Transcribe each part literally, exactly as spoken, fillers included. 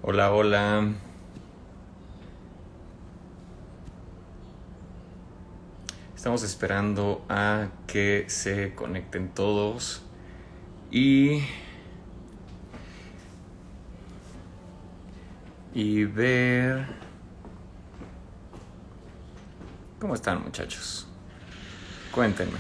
Hola, hola. Estamos esperando a que se conecten todos y, y ver cómo están, muchachos. Cuéntenme.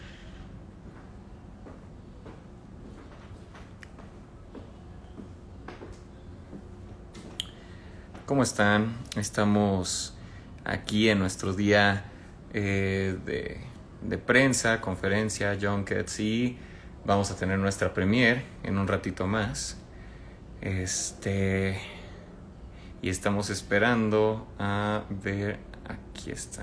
¿Cómo están? Estamos aquí en nuestro día eh, de, de prensa, conferencia, junkets, y vamos a tener nuestra premiere en un ratito más. Este... Y estamos esperando a ver... Aquí está.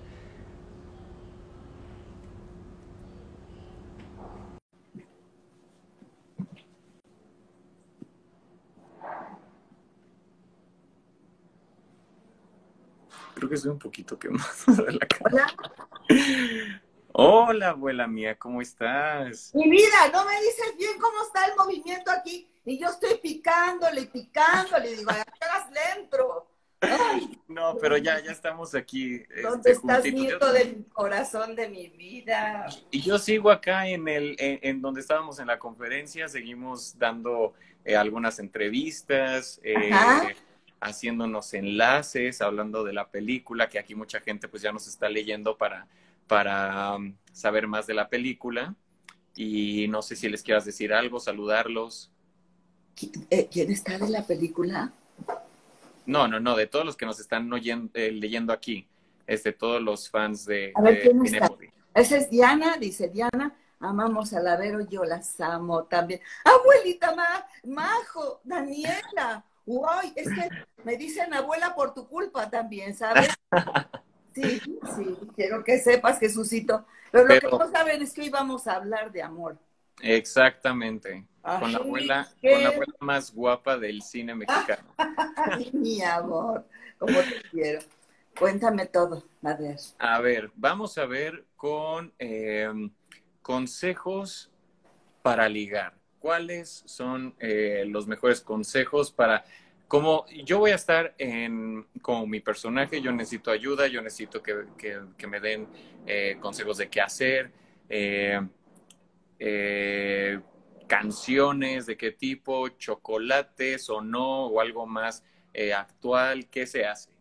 Creo que estoy un poquito quemado de la cara. Hola, Hola, abuela mía, ¿cómo estás? mi vida, no me dices bien cómo está el movimiento aquí. Y yo estoy picándole y picándole. Y digo, ¿a qué horas le entro? Ay, No, pero Dios ya, mío, ya estamos aquí, ¿dónde este, estás, juntitos. Yo, nieto de mi corazón, de mi vida? y yo sigo acá en el, en, en donde estábamos en la conferencia, seguimos dando eh, algunas entrevistas, Ajá. eh, haciéndonos enlaces, hablando de la película, que aquí mucha gente pues ya nos está leyendo para, para um, saber más de la película. Y no sé si les quieras decir algo, saludarlos. ¿Qui- eh, ¿Quién está de la película? No, no, no, de todos los que nos están oyendo, eh, leyendo aquí, este, todos los fans de, A ver, de ¿quién está? Cinépolis. Esa es Diana, dice Diana. Amamos a la Vero, yo las amo también. Abuelita Ma, Majo, Daniela. Uy, es que me dicen abuela por tu culpa también, ¿sabes? Sí, sí, quiero que sepas, Jesucito. Pero lo que Pero no saben es que hoy vamos a hablar de amor. exactamente, con la Ay, abuela, con la qué, abuela más guapa del cine mexicano. ay, mi amor, cómo te quiero. Cuéntame todo, a ver. A ver, vamos a ver con eh, consejos para ligar. ¿Cuáles son eh, los mejores consejos para... Como yo voy a estar en, como mi personaje, yo necesito ayuda, yo necesito que, que, que me den eh, consejos de qué hacer, eh, eh, canciones de qué tipo, chocolates o no, o algo más eh, actual, ¿qué se hace?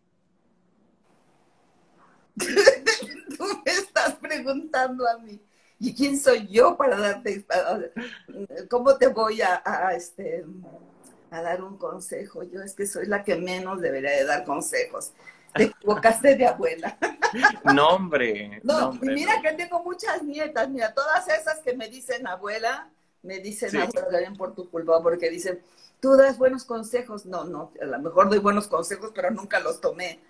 Tú me estás preguntando a mí. ¿Y quién soy yo para darte, cómo te voy a, a, este, a dar un consejo? Yo es que soy la que menos debería de dar consejos. Te equivocaste de abuela. No, hombre, no, No, y hombre, mira no. que tengo muchas nietas, mira, todas esas que me dicen abuela, me dicen Sí, abuela también por tu culpa, porque dicen, tú das buenos consejos. No, no, a lo mejor doy buenos consejos, pero nunca los tomé.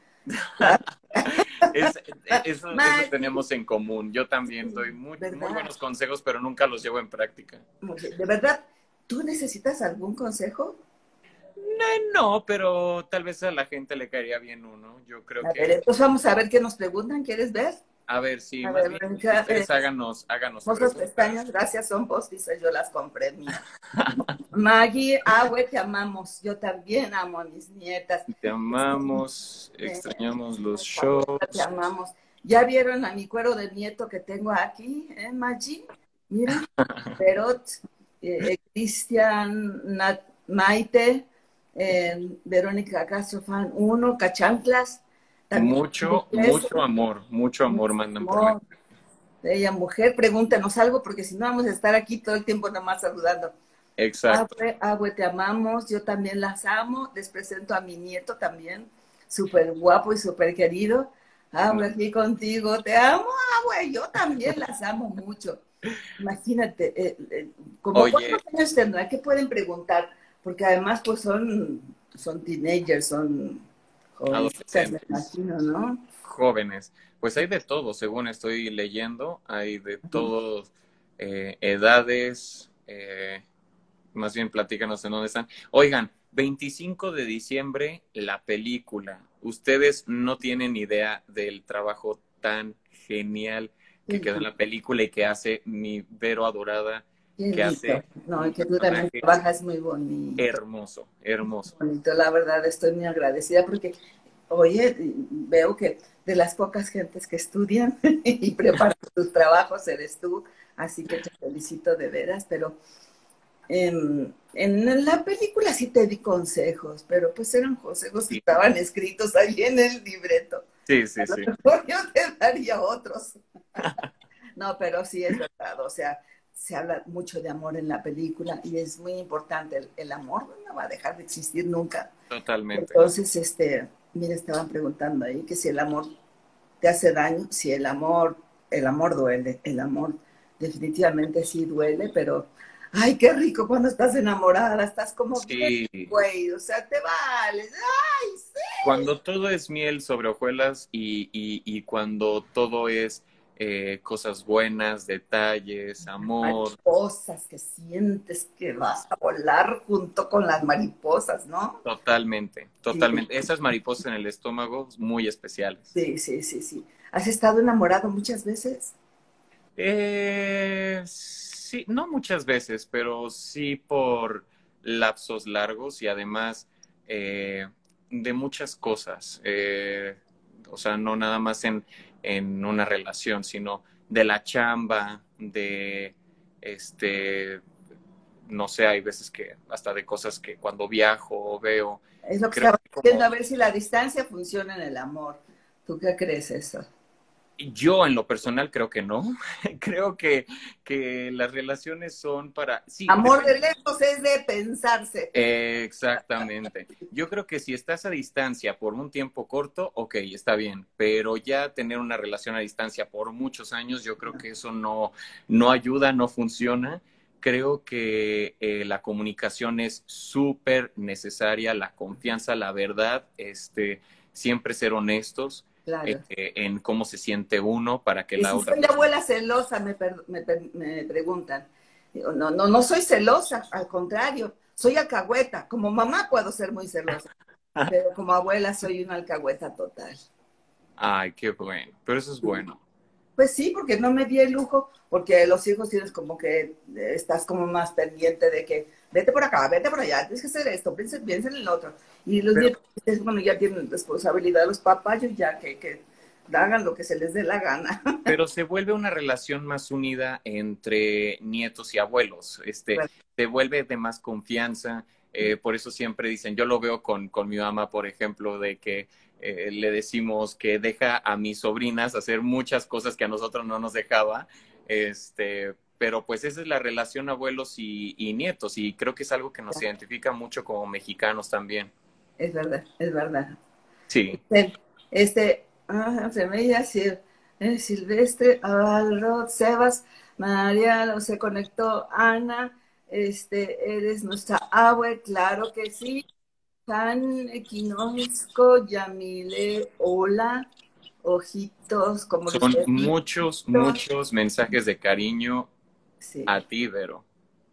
es, eso, eso Maggie, tenemos en común. Yo también doy muy, muy ¿verdad? buenos consejos, pero nunca los llevo en práctica. De verdad, ¿tú necesitas algún consejo? No, no, pero tal vez a la gente le caería bien uno. Yo creo A ver, que, entonces vamos a ver qué nos preguntan, ¿quieres ver? a ver, sí, A más ver, bien Verónica, eh, ustedes háganos, háganos hermosas preguntas. pestañas, gracias, son postizas, yo las compré, mira. Maggie, ah, güey, te amamos. Yo también amo a mis nietas. Te amamos, Eh, extrañamos los abuela, te shows. amamos. ¿Ya vieron a mi cuero de nieto que tengo aquí, eh, Maggie? Mira, Perot, eh, eh, Cristian, Nat- Maite, eh, Verónica Castro, fan uno, Cachanclas, también Mucho, mujeres, mucho amor, mucho amor mucho mandan por amor. mensaje. Ella, mujer, pregúntanos algo, porque si no vamos a estar aquí todo el tiempo nomás saludando. Exacto. Abue, Abue, te amamos, yo también las amo. Les presento a mi nieto también, súper guapo y súper querido. Abue, aquí contigo, te amo, Abue, yo también las amo mucho. Imagínate, eh, eh, como Oye, cuántos años tendrá, ¿qué pueden preguntar? Porque además pues son, son teenagers, son jovencitas, me adolescentes. imagino, ¿no? Jóvenes. Pues hay de todo, según estoy leyendo, hay de todos eh, edades, eh, más bien platícanos en dónde están. Oigan, veinticinco de diciembre, la película. Ustedes no tienen idea del trabajo tan genial que quedó en la película y que hace mi Vero adorada. Qué que lindo. hace No, y un que tú también personaje trabajas muy bonito. hermoso, hermoso. Bonito, la verdad, estoy muy agradecida porque, oye, veo que de las pocas gentes que estudian y preparan sus trabajos eres tú, así que te felicito de veras, pero en, en la película sí te di consejos, pero pues eran consejos que Sí, estaban escritos ahí en el libreto. sí, sí, A lo sí. mejor yo te daría otros. No, pero sí es verdad, o sea, se habla mucho de amor en la película y es muy importante. El, el amor no va a dejar de existir nunca. Totalmente. Entonces, este, mira, estaban preguntando ahí que si el amor te hace daño, si el amor, el amor duele, el amor definitivamente sí duele, pero ay, qué rico cuando estás enamorada, estás como bien, Sí, güey, o sea, te vales, ay, sí. cuando todo es miel sobre hojuelas y, y, y cuando todo es eh, cosas buenas, detalles, amor, Mariposas que sientes que vas a volar junto con las mariposas, ¿no? totalmente, Sí, totalmente. Esas mariposas en el estómago muy especiales. sí, sí, sí, sí. ¿Has estado enamorado muchas veces? Eh, sí, no muchas veces, pero sí por lapsos largos y además eh, de muchas cosas. Eh, o sea, no nada más en, en una relación, sino de la chamba, de este, no sé, hay veces que hasta de cosas que cuando viajo o veo, Es lo que creo estaba que diciendo, como a ver si la distancia funciona en el amor. ¿Tú qué crees eso? yo en lo personal creo que no. Creo que, que las relaciones son para, sí, Amor depende. de lejos es de pensarse. Exactamente. Yo creo que si estás a distancia por un tiempo corto, ok, está bien, pero ya tener una relación a distancia por muchos años, yo creo que eso no, no ayuda, no funciona. Creo que eh, la comunicación es súper necesaria, la confianza, la verdad, este, siempre ser honestos eh, Claro. en cómo se siente uno para que Y la si otra soy persona. abuela celosa, me, per- me, per- me preguntan. Digo, no, no, no soy celosa, al contrario, soy alcahueta. Como mamá puedo ser muy celosa, pero como abuela soy una alcahueta total. Ay, qué bueno, pero eso es bueno. Pues sí, porque no me di el lujo, porque los hijos tienes como que eh, estás como más pendiente de que vete por acá, vete por allá, tienes que hacer esto, piensa, piensa en el otro. Y los Pero nietos, pues, bueno, ya tienen responsabilidad los papás, ya que, que hagan lo que se les dé la gana. pero se vuelve una relación más unida entre nietos y abuelos. Este, se vuelve de más confianza. Eh, por eso siempre dicen, yo lo veo con, con mi mamá, por ejemplo, de que eh, le decimos que deja a mis sobrinas hacer muchas cosas que a nosotros no nos dejaba. Este, pero pues esa es la relación abuelos y, y nietos, y creo que es algo que nos identifica mucho como mexicanos también. Es verdad, es verdad. Sí. Este, este ah, se me veía Sil- eh, Silvestre, Alrod, Sebas, María, se conectó Ana, este, eres nuestra abue, claro que sí. San Equinosco, Yamile, hola, ojitos, como Son dice, muchos, muchos mensajes de cariño sí. a ti, Vero.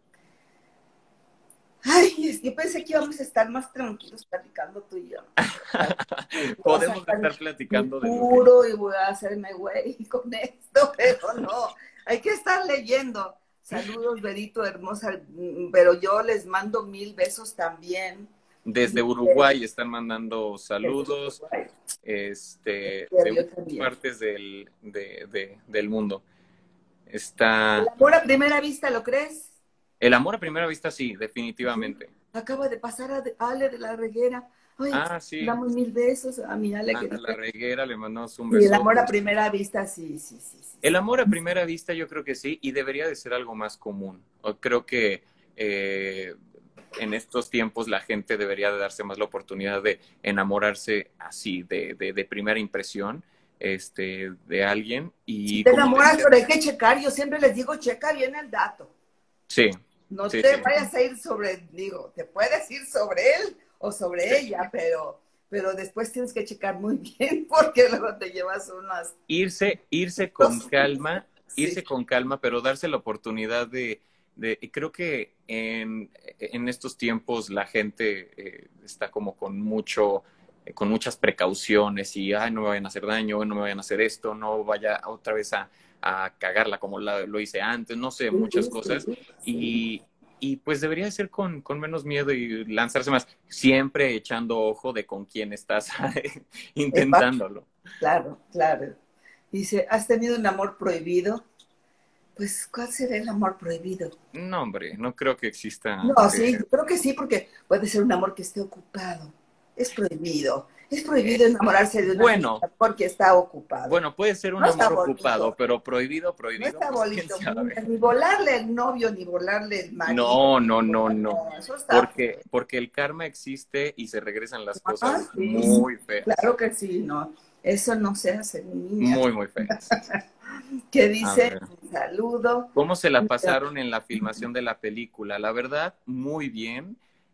Ay, es que pensé que íbamos a estar más tranquilos platicando tú y yo. Voy a Podemos sacar estar mi platicando de lo que... puro y voy a hacerme güey con esto, pero no, hay que estar leyendo. Saludos, Berito, hermosa, pero yo les mando mil besos también. Y Desde Uruguay están mandando saludos, este, de yo muchas también. partes del, de, de, del mundo. Está... El amor a primera vista, ¿lo crees? El amor a primera vista, sí, definitivamente. Acaba de pasar a Ale de la Reguera. Ay, Ah, sí, damos mil besos a mi Ale. Que... Ana La Reguera, le mandamos un Sí, el amor besote. a primera vista, sí, sí, sí, sí, El sí. amor a primera vista yo creo que sí, y debería de ser algo más común. O creo que eh, en estos tiempos la gente debería de darse más la oportunidad de enamorarse así, de, de, de primera impresión, este, de alguien. Si Y te como enamoras, decía, pero hay que checar. Yo siempre les digo, checa bien el dato. sí, No sí, te sí, vayas a ir sobre, digo, te puedes ir sobre él o sobre sí. ella, pero, pero después tienes que checar muy bien porque luego te llevas unas... Irse, irse con calma, Sí, irse con calma, pero darse la oportunidad de, de y creo que en, en estos tiempos la gente eh, está como con mucho, eh, con muchas precauciones y, ay, no me vayan a hacer daño, no me vayan a hacer esto, no vaya otra vez a, a cagarla como la, lo hice antes, no sé, Sí, muchas sí, cosas. sí. Y, y pues debería ser con, con menos miedo y lanzarse más, siempre echando ojo de con quién estás intentándolo. Claro, claro. Dice, ¿has tenido un amor prohibido? Pues, ¿cuál será el amor prohibido? No, hombre, no creo que exista. No, sí, eh, yo creo que sí, porque puede ser un amor que esté ocupado. Es prohibido. Es prohibido enamorarse de una bueno, persona porque está ocupado. bueno, puede ser No un está amor ocupado, bonito. pero prohibido, No prohibido, está pues quién bonito. Ni, sabe. ni volarle el novio, ni volarle el marido. No, no, no, no. No, eso está Porque, feo. porque el karma existe y se regresan las Ah, cosas sí, sí, muy feas. claro que sí, no. Eso no se hace, mi niña. Muy, muy feas. ¿Qué A dice? ver. Un saludo. ¿Cómo se la pasaron en la filmación de la película? La verdad, muy bien.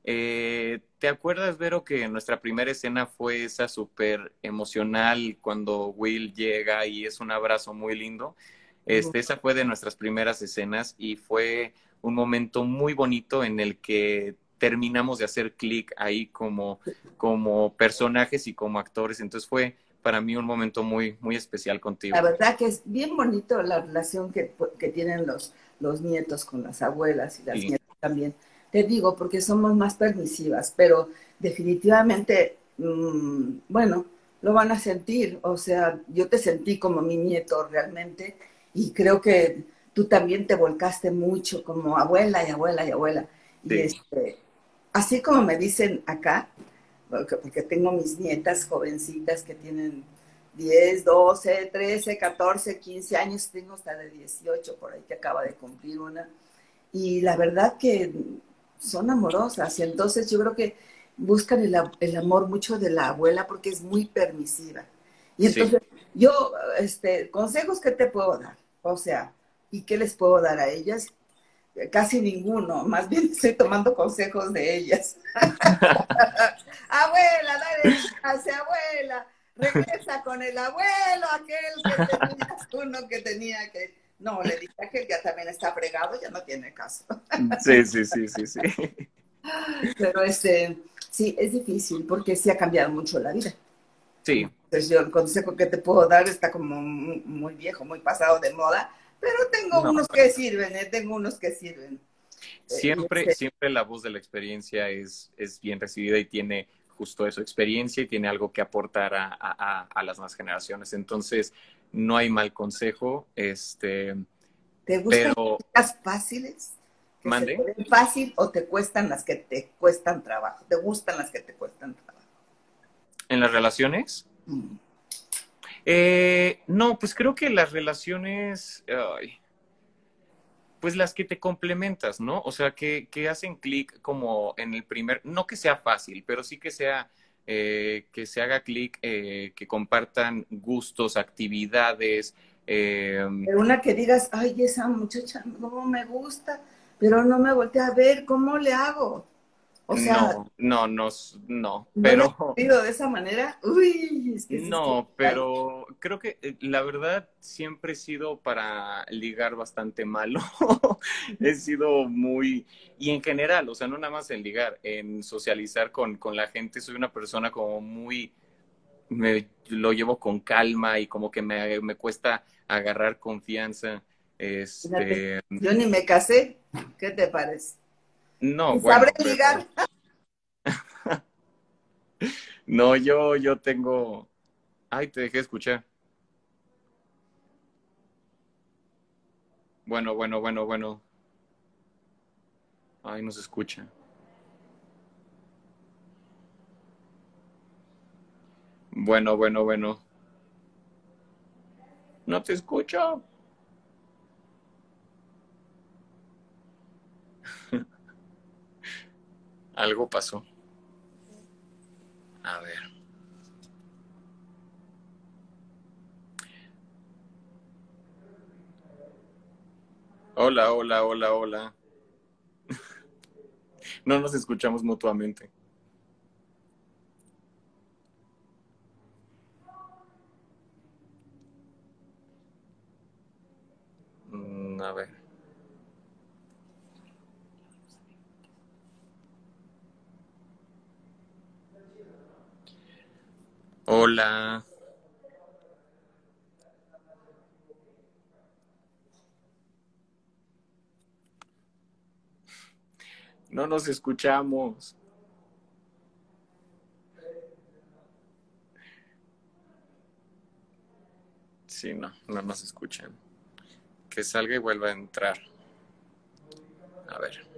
Eh, ¿te acuerdas, Vero, que nuestra primera escena fue esa súper emocional cuando Will llega y es un abrazo muy lindo? Este, esa fue de nuestras primeras escenas y fue un momento muy bonito en el que terminamos de hacer clic ahí como, como personajes y como actores. Entonces fue para mí un momento muy, muy especial La contigo. verdad que es bien bonito la relación que, que tienen los, los nietos con las abuelas y las Sí, nietas también. Te digo, porque somos más permisivas, pero definitivamente, mmm, bueno, lo van a sentir. O sea, yo te sentí como mi nieto realmente y creo que tú también te volcaste mucho como abuela y abuela y abuela. Y sí, este, así como me dicen acá, porque, porque tengo mis nietas jovencitas que tienen diez, doce, trece, catorce, quince años, tengo hasta de dieciocho por ahí que acaba de cumplir una. Y la verdad que son amorosas y entonces yo creo que buscan el, el amor mucho de la abuela porque es muy permisiva. Y sí. entonces yo, este, consejos que te puedo dar, o sea, ¿y qué les puedo dar a ellas? Casi ninguno, más bien estoy tomando consejos de ellas. Abuela, dale chance, abuela, regresa con el abuelo, aquel que tenías uno que tenía que... No, le dije, aquel ya también está fregado, ya no tiene caso. Sí, sí, sí, sí, sí. Pero este, sí, es difícil porque sí ha cambiado mucho la vida. Sí, Entonces yo el consejo que te puedo dar está como muy viejo, muy pasado de moda, pero tengo no, unos para que nada. sirven, ¿eh? Tengo unos que sirven. Eh, y Siempre, este, siempre la voz de la experiencia es, es bien recibida y tiene justo eso, experiencia y tiene algo que aportar a, a, a las nuevas generaciones. Entonces, no hay mal consejo, este, ¿Te gustan pero las fáciles? ¿Que se te mande. den fácil o te cuestan las que te cuestan trabajo? ¿Te gustan las que te cuestan trabajo? ¿En las relaciones? Mm. Eh, no, pues creo que las relaciones, ay, pues las que te complementas, ¿no? O sea, que, que hacen clic como en el primer, no que sea fácil, pero sí que sea, eh, que se haga clic, eh, que compartan gustos, actividades. eh, Pero una que digas, ay, esa muchacha no me gusta, pero no me voltea a ver, ¿cómo le hago? O sea, no, no, no, no, no lo he pero vivido de esa manera. Uy, es que sí es no, complicado. pero creo que eh, la verdad siempre he sido para ligar bastante malo. He sido muy, y en general, o sea, no nada más en ligar, en socializar con, con la gente, soy una persona como muy, me lo llevo con calma y como que me, me cuesta agarrar confianza. Fíjate, Este, yo ni me casé, ¿qué te parece? no, Y sabré bueno, pero ligar. no, yo, yo tengo, ay, te dejé escuchar. Bueno, bueno, bueno, bueno. Ay, no se escucha. Bueno, bueno, bueno. No te escucho. Algo pasó. A ver. Hola, hola, hola, hola. No nos escuchamos mutuamente. Mm, a ver. Hola. No nos escuchamos. Sí, no, no nos escuchan. Que salga y vuelva a entrar. A ver.